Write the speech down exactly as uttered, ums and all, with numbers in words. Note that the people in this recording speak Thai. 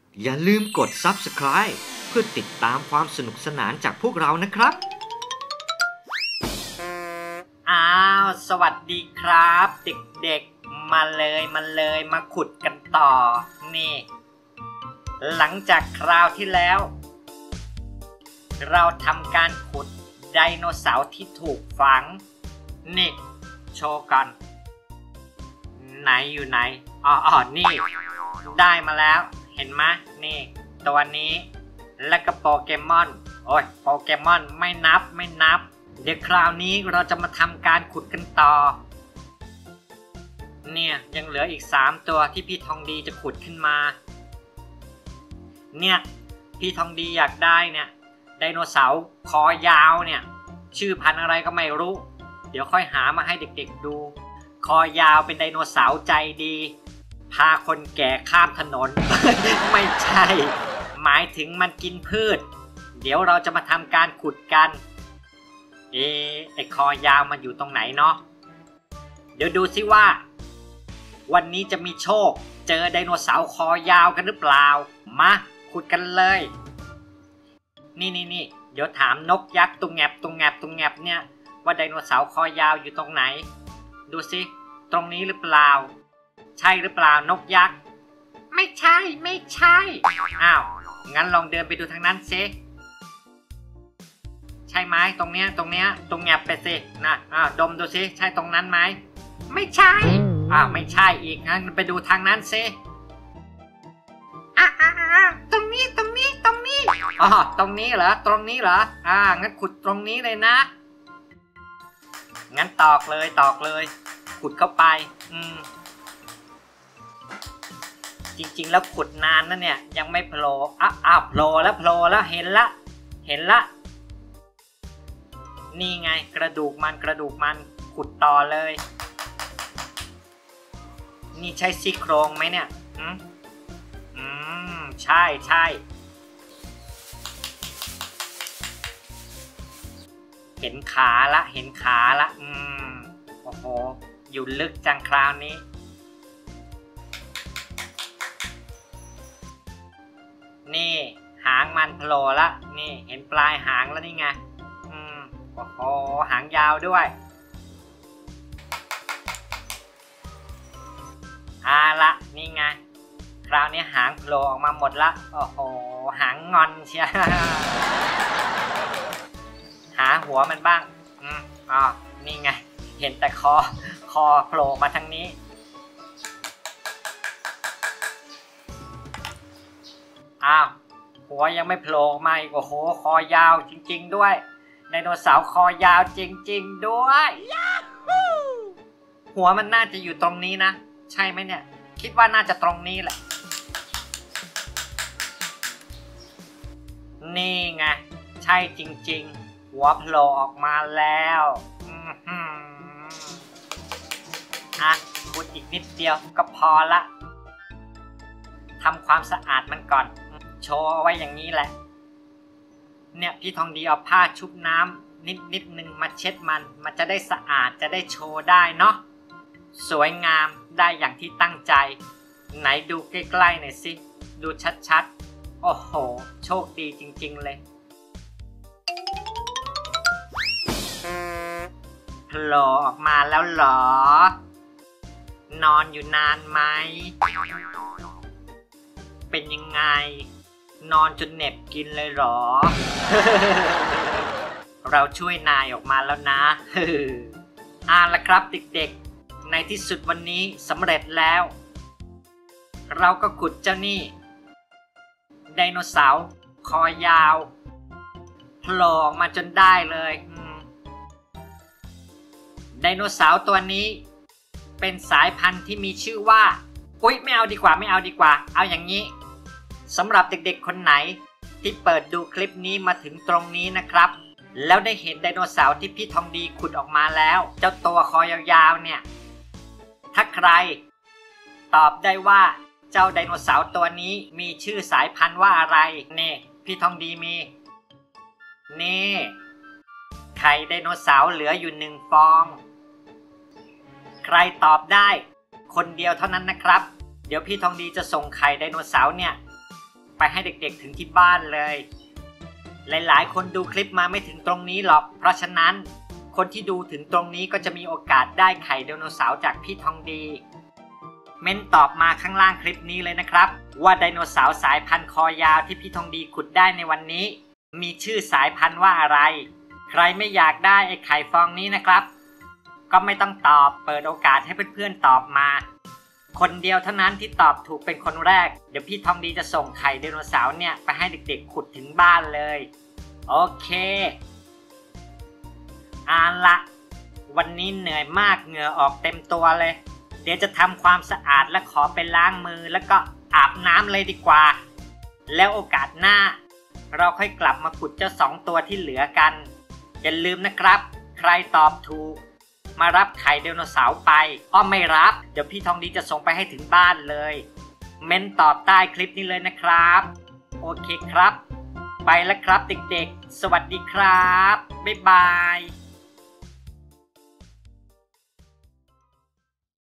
อย่าลืมกด ซับสไครบ์ เพื่อติดตามความสนุกสนานจากพวกเรานะครับอ้าวสวัสดีครับเด็กๆมาเลยมาเลยมาขุดกันต่อนี่หลังจากคราวที่แล้วเราทำการขุดไดโนเสาร์ที่ถูกฝังนี่โชว์กันไหนอยู่ไหนอ๋ออ๋อนี่ได้มาแล้วเห็นไหมนี่ตัวนี้แล้วก็โปเกมอนโอ้ยโปเกมอนไม่นับไม่นับเดี๋ยวคราวนี้เราจะมาทำการขุดกันต่อเนี่ยยังเหลืออีกสามตัวที่พี่ทองดีจะขุดขึ้นมาเนี่ยพี่ทองดีอยากได้เนี่ยไดโนเสาร์คอยาวเนี่ยชื่อพันธุ์อะไรก็ไม่รู้เดี๋ยวค่อยหามาให้เด็กๆดูคอยาวเป็นไดโนเสาร์ใจดีพาคนแก่ข้ามถนน ไม่ใช่หมายถึงมันกินพืชเดี๋ยวเราจะมาทำการขุดกันเอไอคอยาวมันอยู่ตรงไหนเนาะเดี๋ยวดูซิว่าวันนี้จะมีโชคเจอไดโนเสาร์คอยาวกันหรือเปล่ามาขุดกันเลยนี่นี่นี่เดี๋ยวถามนกยักษ์ตุงแงบตุงแงบตุงแงบเนี่ยว่าไดโนเสาร์คอยาวอยู่ตรงไหนดูซิตรงนี้หรือเปล่าใช่หรือเปล่านกยักษ์ไม่ใช่ไม่ใช่อ้าวงั้นลองเดินไปดูทางนั้นซิใช่ไหมตรงเนี้ยตรงเนี้ยตรงแงบไปสินะอ้าวดมดูซิใช่ตรงนั้นไหมไม่ใช่อ้าวไม่ใช่อีกงั้นไปดูทางนั้นซิอ่าอ่าอ่าตรงนี้ตรงนี้ตรงนี้อ๋อตรงนี้เหรอตรงนี้เหรออ่างั้นขุดตรงนี้เลยนะงั้นตอกเลยตอกเลยขุดเข้าไปอืมจริงๆแล้วขุดนานนะเนี่ยยังไม่โผล่อ้าวอ้าวโผล่แล้วโผล่แล้วเห็นละเห็นละนี่ไงกระดูกมันกระดูกมันขุดต่อเลยนี่ใช่ซี่โครงไหมเนี่ยอืมอืมใช่ใช่เห็นขาละเห็นขาละอืมโอ้โหอยู่ลึกจังคราวนี้นี่หางมันโผล่ละนี่เห็นปลายหางแล้วนี่ไงอืมโอ้โหหางยาวด้วยอาละนี่ไงคราวนี้หางโผล่ออกมาหมดละโอ้โหหางงอนเชีย หาหัวมันบ้างอืมอ๋อนี่ไงเห็นแต่คอคอโผล่มาทางนี้อ้าวหัวยังไม่โผล่มาอีกโอ้โหคอยาวจริงๆด้วยไดโนเสาร์คอยาวจริงๆด้วยหัวมันน่าจะอยู่ตรงนี้นะใช่ไหมเนี่ยคิดว่าน่าจะตรงนี้แหละนี่ไงใช่จริงๆหัวโผล่ออกมาแล้วอ่ะขุดอีกนิดเดียวก็พอละทำความสะอาดมันก่อนโชว์เอาไว้อย่างนี้แหละเนี่ยพี่ทองดีเอาผ้าชุบน้ำนิดนิดนึงมาเช็ดมันมันจะได้สะอาดจะได้โชว์ได้เนาะสวยงามได้อย่างที่ตั้งใจไหนดูใกล้ๆหน่อยสิดูชัดๆโอ้โหโชคดีจริงๆเลยโผล่ออกมาแล้วเหรอนอนอยู่นานไหมเป็นยังไงนอนจนเหน็บกินเลยเหรอ เราช่วยนายออกมาแล้วนะ อ่าละครับเด็กๆในที่สุดวันนี้สำเร็จแล้วเราก็ขุดเจ้านี่ไดโนเสาร์คอยาวโผล่ออกมาจนได้เลยไดโนเสาร์ตัวนี้เป็นสายพันธุ์ที่มีชื่อว่าอุ๊ยไม่เอาดีกว่าไม่เอาดีกว่าเอาอย่างนี้สำหรับเด็กๆคนไหนที่เปิดดูคลิปนี้มาถึงตรงนี้นะครับแล้วได้เห็นไดโนเสาร์ที่พี่ทองดีขุดออกมาแล้วเจ้าตัวคอยาวๆเนี่ยถ้าใครตอบได้ว่าเจ้าไดโนเสาร์ตัวนี้มีชื่อสายพันธุ์ว่าอะไรนี่พี่ทองดีมีนี่ไข่ไดโนเสาร์เหลืออยู่หนึ่งฟองใครตอบได้คนเดียวเท่านั้นนะครับเดี๋ยวพี่ทองดีจะส่งไข่ไดโนเสาร์เนี่ยไปให้เด็กๆถึงที่บ้านเลยหลายๆคนดูคลิปมาไม่ถึงตรงนี้หรอกเพราะฉะนั้นคนที่ดูถึงตรงนี้ก็จะมีโอกาสได้ไข่ไดโนเสาร์จากพี่ทองดีเม้นตอบมาข้างล่างคลิปนี้เลยนะครับว่าไดโนเสาร์สายพันธุ์คอยาวที่พี่ทองดีขุดได้ในวันนี้มีชื่อสายพันธุ์ว่าอะไรใครไม่อยากได้ไอ้ไข่ฟองนี้นะครับก็ไม่ต้องตอบเปิดโอกาสให้เพื่อนๆตอบมาคนเดียวเท่านั้นที่ตอบถูกเป็นคนแรกเดี๋ยวพี่ทองดีจะส่งไข่ไดโนเสาร์เนี่ยไปให้เด็กๆขุดถึงบ้านเลยโอเคอ่านละวันนี้เหนื่อยมากเหงื่อออกเต็มตัวเลยเดี๋ยวจะทำความสะอาดและขอไปล้างมือแล้วก็อาบน้ำเลยดีกว่าแล้วโอกาสหน้าเราค่อยกลับมาขุดเจ้าสองตัวที่เหลือกันอย่าลืมนะครับใครตอบถูกมารับไข่ไดโนเสาร์ไปอ้อไม่รับเดี๋ยวพี่ทองดีจะส่งไปให้ถึงบ้านเลยเม้นตอบใต้คลิปนี้เลยนะครับโอเคครับไปแล้วครับเด็กๆสวัสดีครับบ๊ายบาย